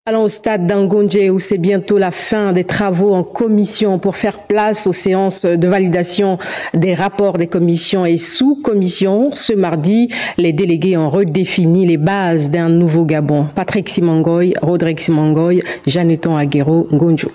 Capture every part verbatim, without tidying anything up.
Allons au stade d'Angonje où c'est bientôt la fin des travaux en commission pour faire place aux séances de validation des rapports des commissions et sous-commissions. Ce mardi, les délégués ont redéfini les bases d'un nouveau Gabon. Patrick Simangoy, Rodrigue Simangoy, Janeton Aguero, Ngonjo.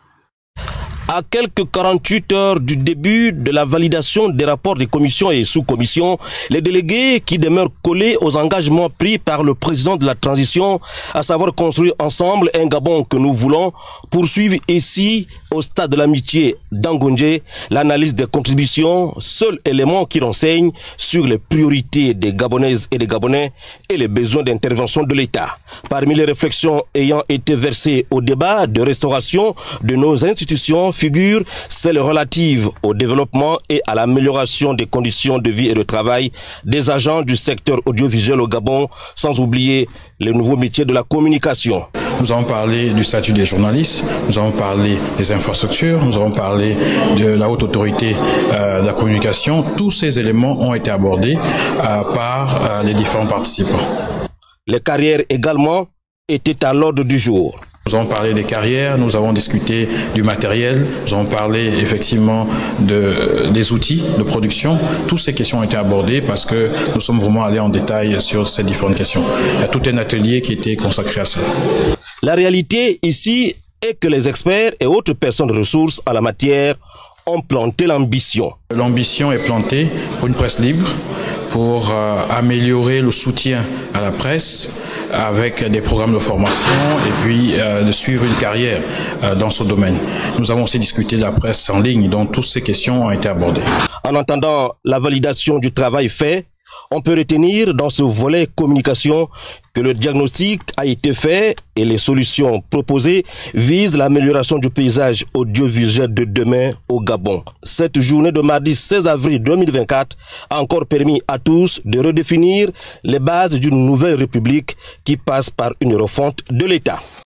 À quelques quarante-huit heures du début de la validation des rapports des commissions et sous-commissions, les délégués qui demeurent collés aux engagements pris par le président de la transition, à savoir construire ensemble un Gabon que nous voulons, poursuivent ici, au stade de l'amitié d'Angonje, l'analyse des contributions, seul élément qui renseigne sur les priorités des Gabonaises et des Gabonais et les besoins d'intervention de l'État. Parmi les réflexions ayant été versées au débat de restauration de nos institutions, figure celle relative au développement et à l'amélioration des conditions de vie et de travail des agents du secteur audiovisuel au Gabon, sans oublier les nouveaux métiers de la communication. Nous avons parlé du statut des journalistes, nous avons parlé des infrastructures, nous avons parlé de la haute autorité euh, de la communication. Tous ces éléments ont été abordés euh, par euh, les différents participants. Les carrières également étaient à l'ordre du jour. Nous avons parlé des carrières, nous avons discuté du matériel, nous avons parlé effectivement de, des outils de production. Toutes ces questions ont été abordées parce que nous sommes vraiment allés en détail sur ces différentes questions. Il y a tout un atelier qui était consacré à cela. La réalité ici est que les experts et autres personnes de ressources en la matière ont planté l'ambition. L'ambition est plantée pour une presse libre, pour euh, améliorer le soutien à la presse, avec des programmes de formation et puis euh, de suivre une carrière euh, dans ce domaine. Nous avons aussi discuté de la presse en ligne, dont toutes ces questions ont été abordées. En entendant la validation du travail fait, on peut retenir dans ce volet communication que le diagnostic a été fait et les solutions proposées visent l'amélioration du paysage audiovisuel de demain au Gabon. Cette journée de mardi seize avril deux mille vingt-quatre a encore permis à tous de redéfinir les bases d'une nouvelle république qui passe par une refonte de l'État.